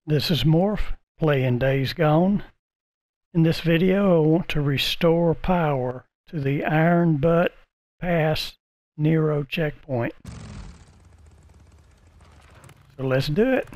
This is Morph, playing Days Gone. In this video, I want to restore power to the Iron Butt Pass Nero checkpoint. So let's do it.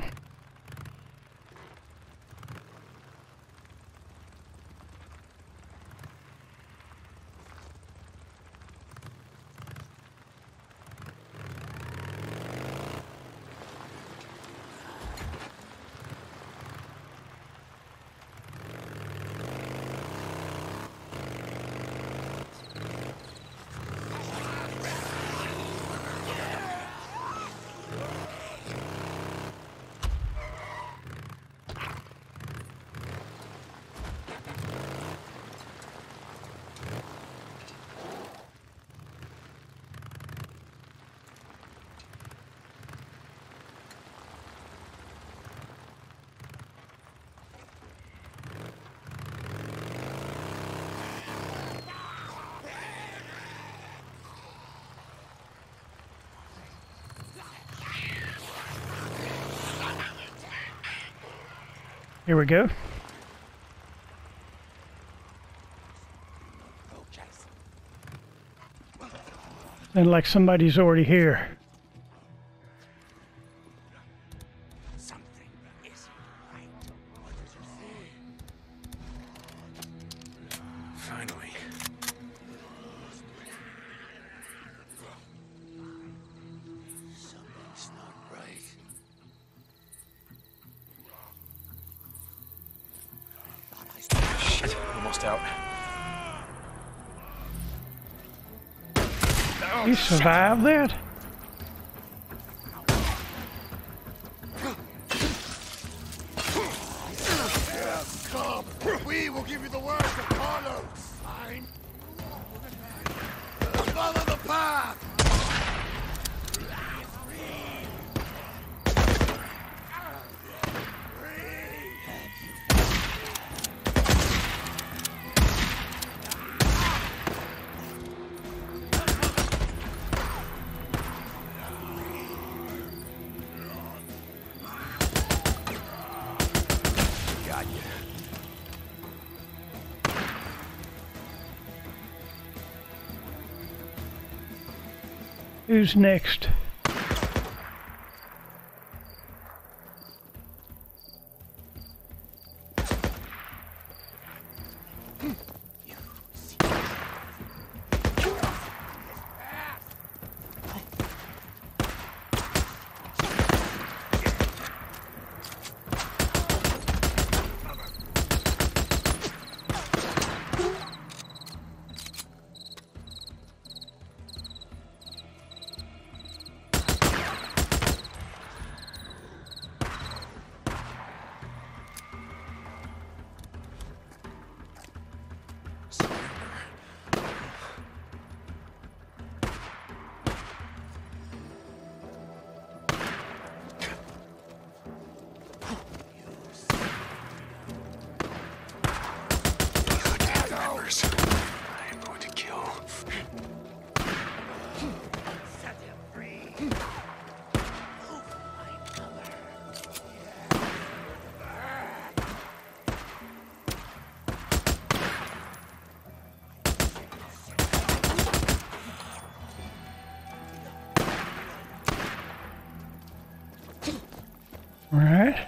Here we go. Sounds like somebody's already here. Something isn't right. Finally. Something's not right. Shit, almost out. You survived that? Come, we will give you the words of Carlos. Fine. Follow the path. Got you. Who's next? I am going to kill. Set him free. All right.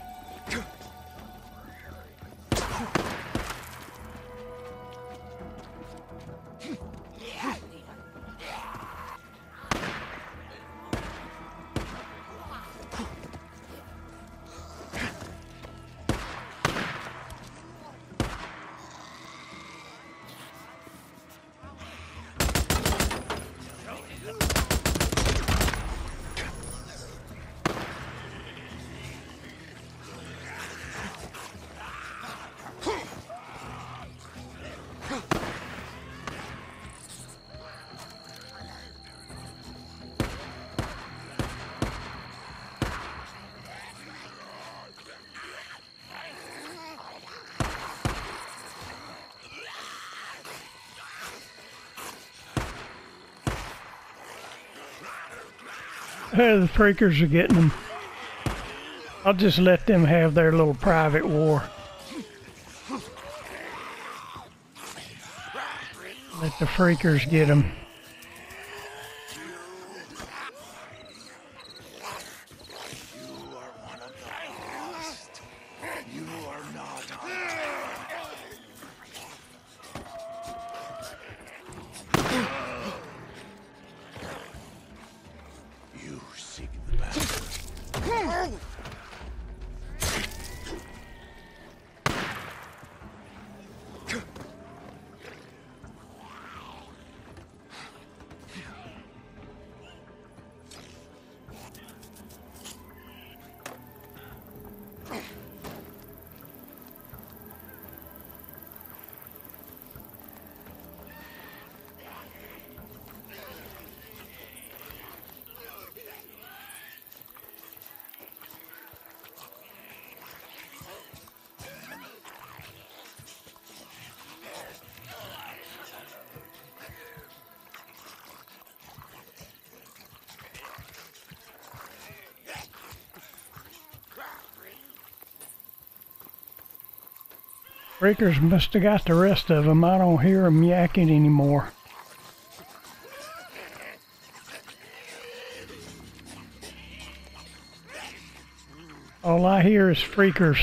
The freakers are getting them. I'll just let them have their little private war. Let the freakers get them. You are one of the lost. You are not You seek the battle. Freakers must have got the rest of them. I don't hear them yakking anymore. All I hear is freakers.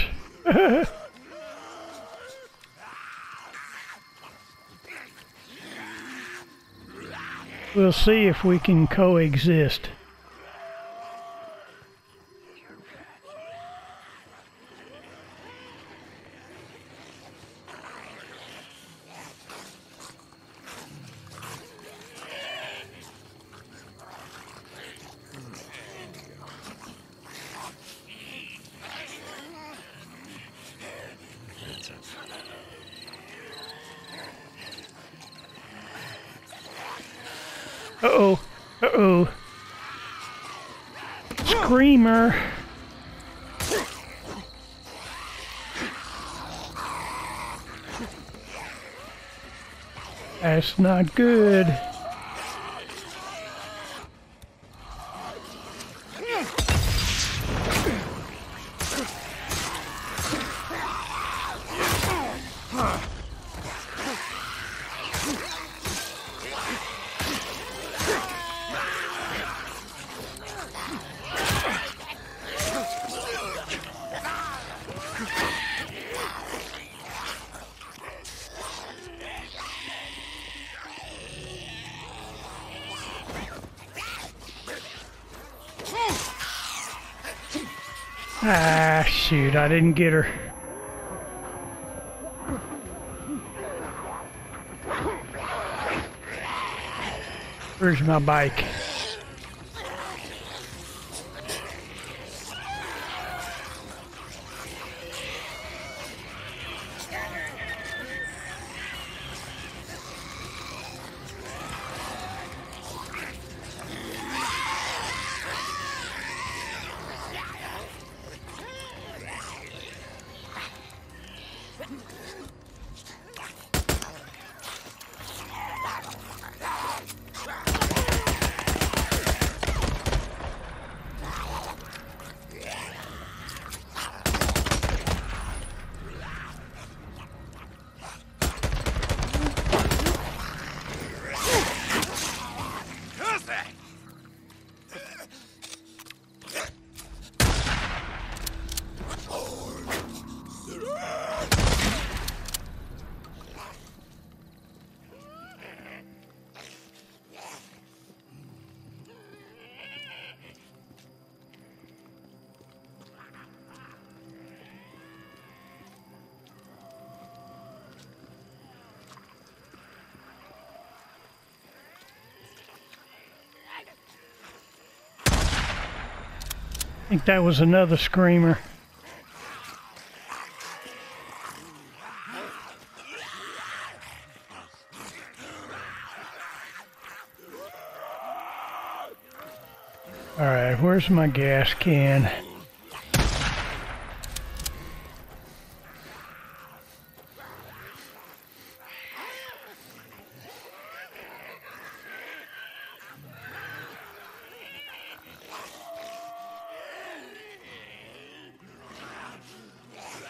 We'll see if we can coexist. Uh-oh. Uh-oh. Screamer. That's not good. Ah, shoot, I didn't get her. Where's my bike? I think that was another screamer. Alright, where's my gas can?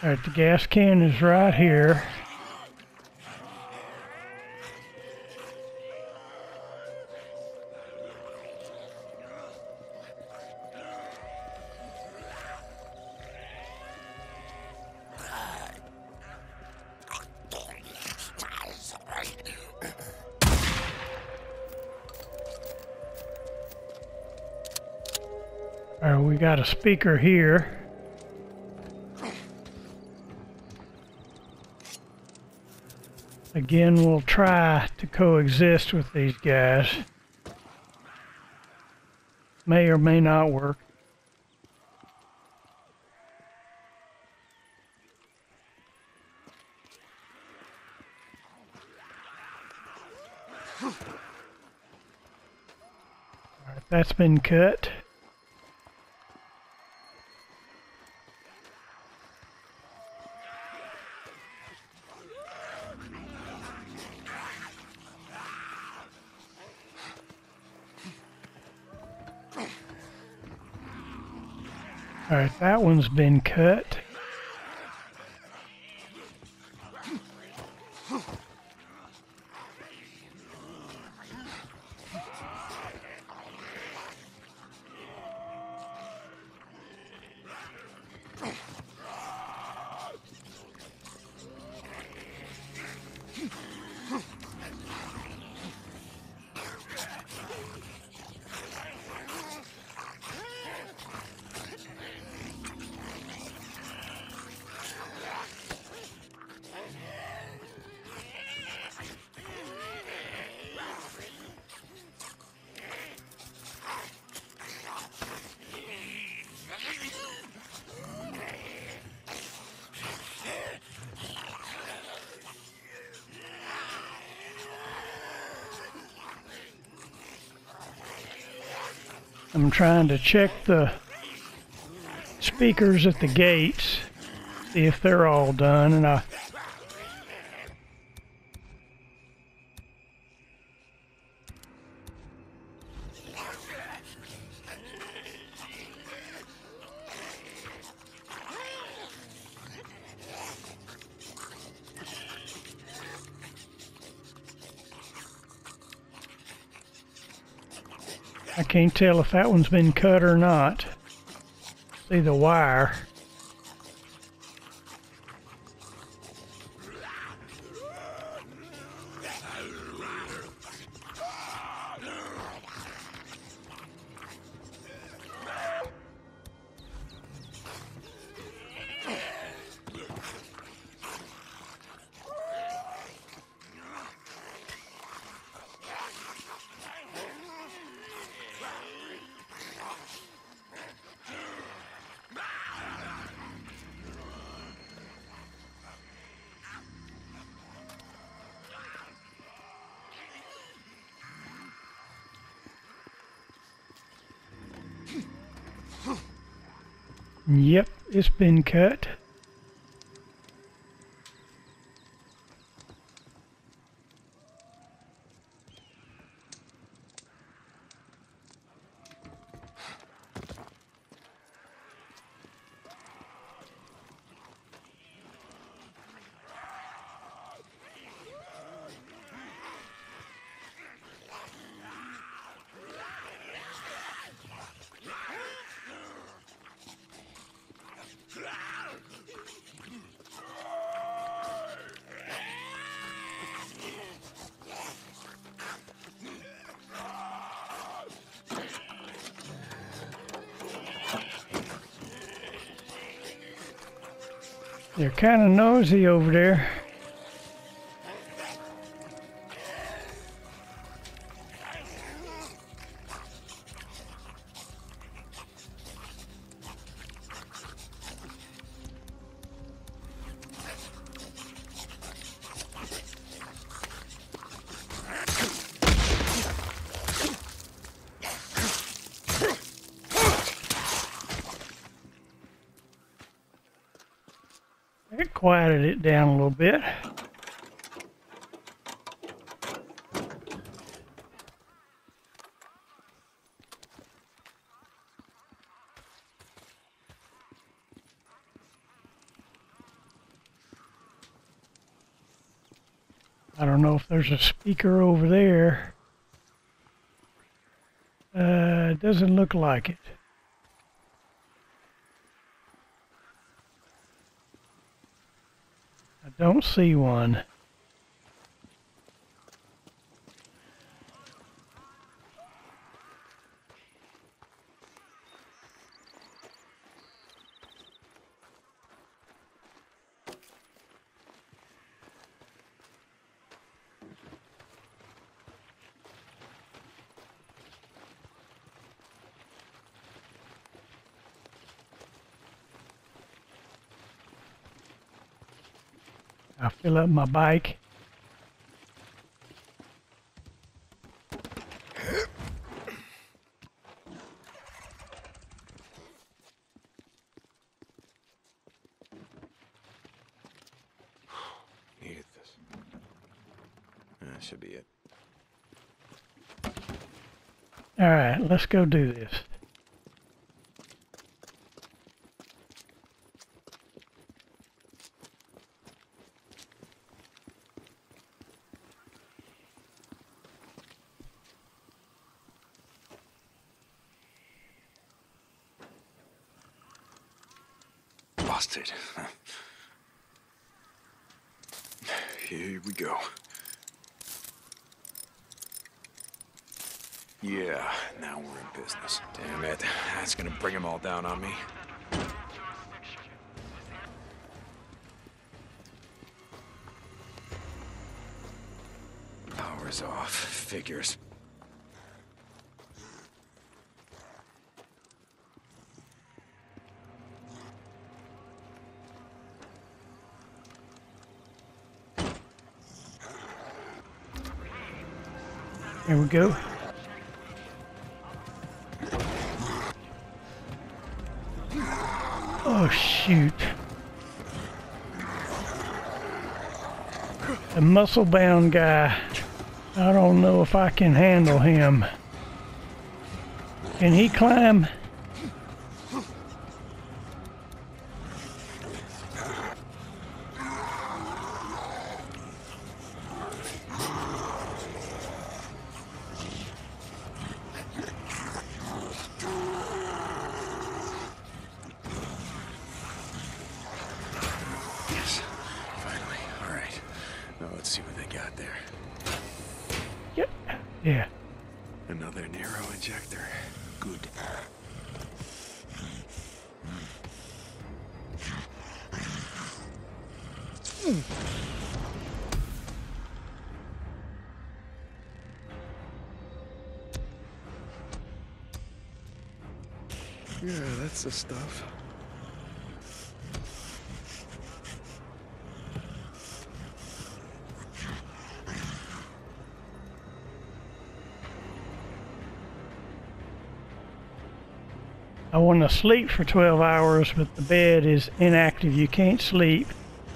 Alright, the gas can is right here. Alright, we got a speaker here. Again, we'll try to coexist with these guys. May or may not work. Alright, that's been cut. Alright, that one's been cut. I'm trying to check the speakers at the gates, see if they're all done, and I can't tell if that one's been cut or not. See the wire. Yep, it's been cut. They're kind of nosy over there. It quieted it down a little bit. I don't know if there's a speaker over there. It doesn't look like it. I don't see one. I'll fill up my bike. Needed this. That should be it. All right, let's go do this. Busted. Here we go. Yeah, now we're in business. Damn it. That's gonna bring them all down on me. Power's off. Figures. Here we go. Oh, shoot. The muscle-bound guy. I don't know if I can handle him. Can he climb? Yes, finally. All right. Now let's see what they got there. Yep. Yeah. Another Nero injector. Good. Yeah, that's the stuff. I want to sleep for 12 hours, but the bed is inactive. You can't sleep.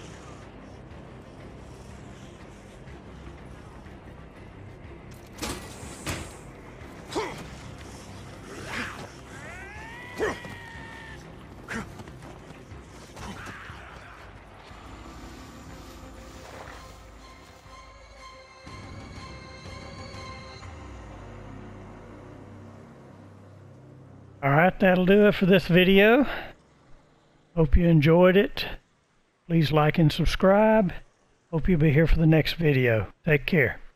Alright, that'll do it for this video. Hope you enjoyed it. Please like and subscribe. Hope you'll be here for the next video. Take care.